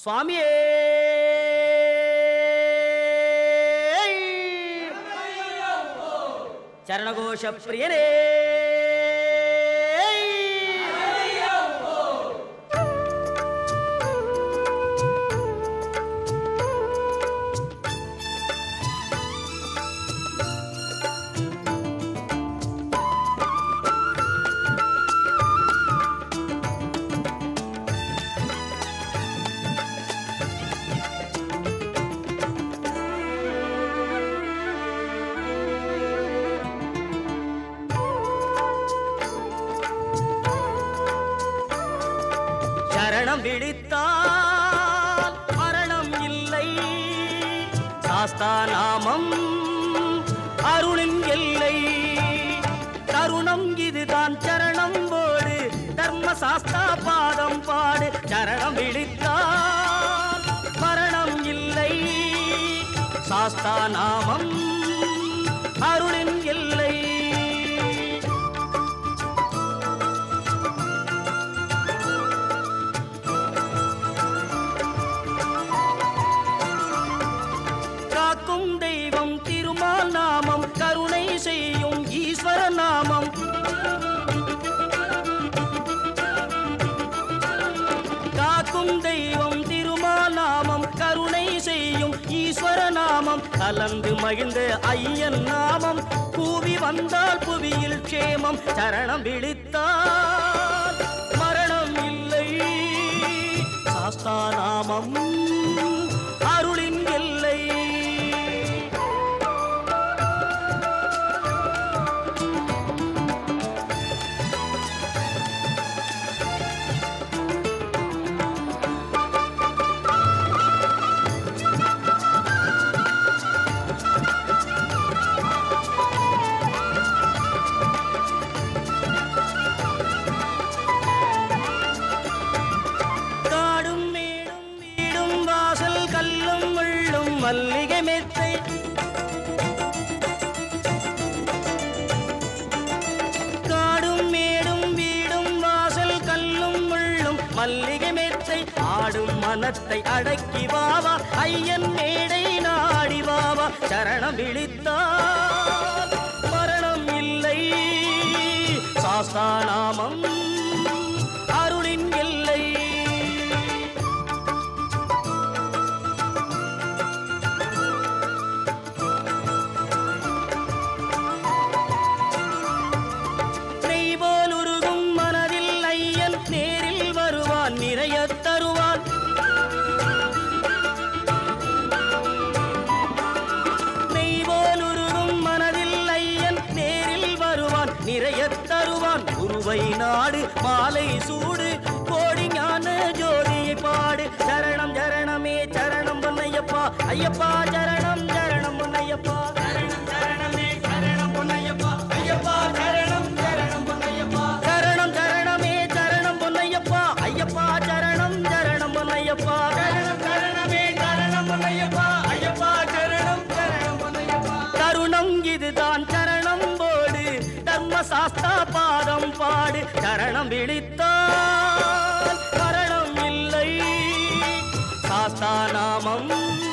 சுவாமியே சரணகோஷ பிரியனே சரணம் விழித்தால் மரணம் இல்லை சாஸ்தா நாமம் அருளின் எல்லை தருணம் இதுதான் சரணம் போடு தர்ம சாஸ்தா பாதம் பாடு சரணம் விழித்தால் மரணம் இல்லை சாஸ்தா நாமம் அருளின் எல்லை காக்கும் தெய்வம் திருமால் நாமம் கருணை செய்யும் ஈஸ்வர நாமம் காக்கும் தெய்வம் திருமால் நாமம் கருணை செய்யும் ஈஸ்வர நாமம் கலந்து மகிழ்ந்த ஐயன் நாமம் கூவி வந்தால் புவியில் க்ஷேமம் சரணம் விழித்தால் மரணம் இல்லை சாஸ்தா நாமம் அருளின் எல்லை மல்லிகை மெத்தை காடும் மேடும் வீடும் வாசல் கல்லும் முள்ளும் மல்லிகை மெத்தை ஆடும் மனத்தை அடக்கி வாவா ஐயன் மேடை நாடி வாவா சரணம் விழித்தால் மரணம் இல்லை சாஸ்தா நாமம் அருளின் எல்லை நேரில் வருவான் நிறைய தருவான் நெய்வோலுருகும் மனதில் ஐயன் நேரில் வருவான் நிறைய தருவான் குருவை நாடு மாலை சூடு கோடி ஞான ஜோதியை பாடு சரணம் சரணமே சரணம் பொன்னையப்பா ஐயப்பா சரணம் சரணம் பொன்னையப்பா சரணம் சரணமே சரணம் பொன்னையப்பா ஐயப்பா சரணம் சரணம் பொன்னையப்பா சரணம் சரணமே ஐயப்பா சரணம் சரணம் பொன்னையப்பா சரணம் சரணமே சரணம் பொன்னையப்பா ஐயப்பா சரணம் சரணம் பொன்னையப்பா தருணம் இதுதான் சரணம் போடு தர்ம சாஸ்தா பாதம் பாடு சரணம் விழித்தால் மரணம் இல்லை சாஸ்தா நாமம்